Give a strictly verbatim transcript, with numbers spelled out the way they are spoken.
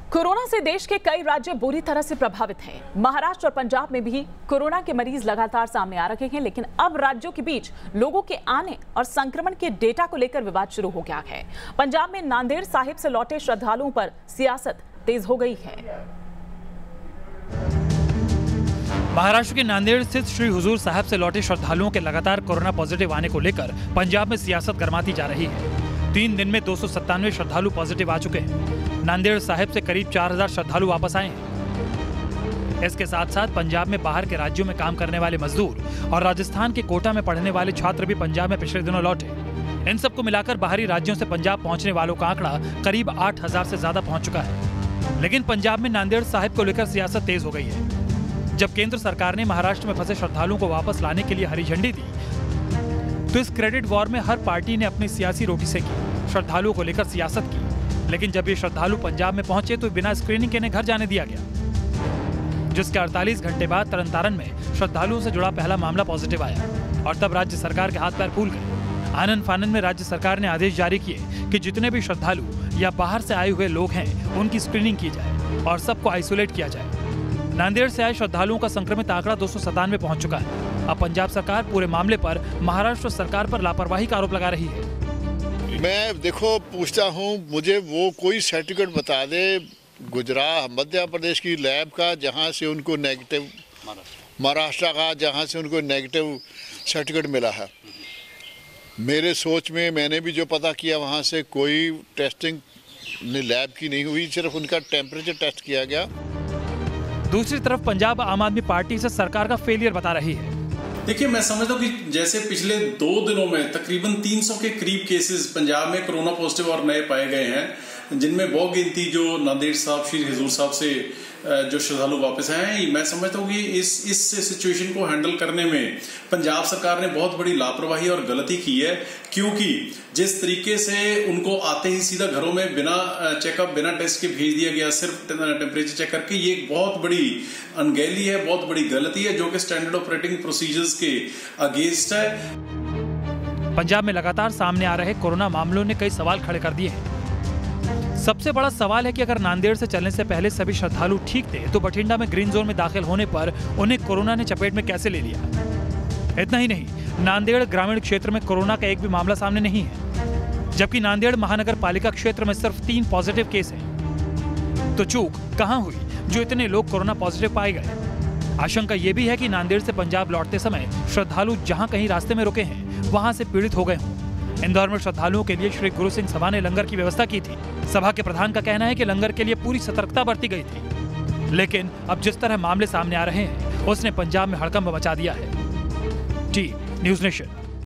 Corona से देश के कई राज्य बुरी तरह से प्रभावित हैं। महाराष्ट्र और पंजाब में भी कोरोना के मरीज लगातार सामने आ रहे हैं, लेकिन अब राज्यों के बीच लोगों के आने और संक्रमण के डेटा को लेकर विवाद शुरू हो गया है। पंजाब में नांदेड़ साहिब से लौटे श्रद्धालुओं पर सियासत तेज हो गई है। महाराष्ट्र के नांदेड़ स्थित श्री हुजूर साहिब से लौटे श्रद्धालुओं के लगातार कोरोना पॉजिटिव आने को लेकर पंजाब में सियासत गरमाती जा रही है। तीन दिन में दो सौ सत्तानवे श्रद्धालु पॉजिटिव आ चुके हैं। नांदेड़ साहिब से करीब चार हजार श्रद्धालु वापस आए हैं। इसके साथ साथ पंजाब में बाहर के राज्यों में काम करने वाले मजदूर और राजस्थान के कोटा में पढ़ने वाले छात्र भी पंजाब में पिछले दिनों लौटे। इन सबको मिलाकर बाहरी राज्यों से पंजाब पहुंचने वालों का आंकड़ा करीब आठ हजार से ज्यादा पहुंच चुका है। लेकिन पंजाब में नांदेड़ साहिब को लेकर सियासत तेज हो गई है। जब केंद्र सरकार ने महाराष्ट्र में फंसे श्रद्धालुओं को वापस लाने के लिए हरी झंडी दी, तो इस क्रेडिट वॉर में हर पार्टी ने अपनी सियासी रोटी से की, श्रद्धालुओं को लेकर सियासत की। लेकिन जब ये श्रद्धालु पंजाब में पहुंचे तो बिना स्क्रीनिंग के इन्हें घर जाने दिया गया, जिसके अड़तालीस घंटे बाद तरनतारन में श्रद्धालुओं से जुड़ा पहला मामला पॉजिटिव आया और तब राज्य सरकार के हाथ पैर फूल गए। आनन फानन में राज्य सरकार ने आदेश जारी किए कि जितने भी श्रद्धालु या बाहर से आए हुए लोग हैं, उनकी स्क्रीनिंग की जाए और सबको आइसोलेट किया जाए। नांदेड़ से आए श्रद्धालुओं का संक्रमित आंकड़ा दो सौ सतानवे पहुंच चुका है। अब पंजाब सरकार पूरे मामले पर महाराष्ट्र सरकार पर लापरवाही का आरोप लगा रही है। मैं देखो पूछता हूँ, मुझे वो कोई सर्टिफिकेट बता दे गुजरात मध्य प्रदेश की लैब का जहाँ से उनको नेगेटिव, महाराष्ट्र का जहाँ से उनको नेगेटिव सर्टिफिकेट मिला है। मेरे सोच में मैंने भी जो पता किया वहाँ से कोई टेस्टिंग लैब की नहीं हुई, सिर्फ उनका टेम्परेचर टेस्ट किया गया। दूसरी तरफ पंजाब आम आदमी पार्टी से सरकार का फेलियर बता रही है। देखिए, मैं समझता हूँ कि जैसे पिछले दो दिनों में तकरीबन तीन सौ के करीब केसेस पंजाब में कोरोना पॉजिटिव और नए पाए गए हैं, जिनमें बहुत गिनती जो नांदेड़ साहब श्री हुजूर साहब से जो श्रद्धालु वापस आए हैं। मैं समझता हूँ कि इस इस सिचुएशन को हैंडल करने में पंजाब सरकार ने बहुत बड़ी लापरवाही और गलती की है, क्योंकि जिस तरीके से उनको आते ही सीधा घरों में बिना चेकअप बिना टेस्ट के भेज दिया गया, सिर्फ टेम्परेचर चेक करके, ये एक बहुत बड़ी अनगहली है, बहुत बड़ी गलती है, जो कि स्टैंडर्ड ऑपरेटिंग प्रोसीजर्स के अगेंस्ट है। पंजाब में लगातार सामने आ रहे कोरोना मामलों ने कई सवाल खड़े कर दिए हैं। सबसे बड़ा सवाल है कि अगर नांदेड़ से चलने से पहले सभी श्रद्धालु ठीक थे, तो बठिंडा में ग्रीन जोन में दाखिल होने पर उन्हें कोरोना ने चपेट में कैसे ले लिया। इतना ही नहीं, नांदेड़ ग्रामीण क्षेत्र में कोरोना का एक भी मामला सामने नहीं है, जबकि नांदेड़ महानगर पालिका क्षेत्र में सिर्फ तीन पॉजिटिव केस हैं। तो चूक कहां हुई जो इतने लोग कोरोना पॉजिटिव पाए गए? आशंका यह भी है कि नांदेड़ से पंजाब लौटते समय श्रद्धालु जहां कहीं रास्ते में रुके हैं, वहां से पीड़ित हो गए हों। इंदौर में श्रद्धालुओं के लिए श्री गुरु सिंह सभा ने लंगर की व्यवस्था की थी। सभा के प्रधान का कहना है कि लंगर के लिए पूरी सतर्कता बरती गई थी, लेकिन अब जिस तरह मामले सामने आ रहे हैं, उसने पंजाब में हड़कंप मचा दिया है। T news nation.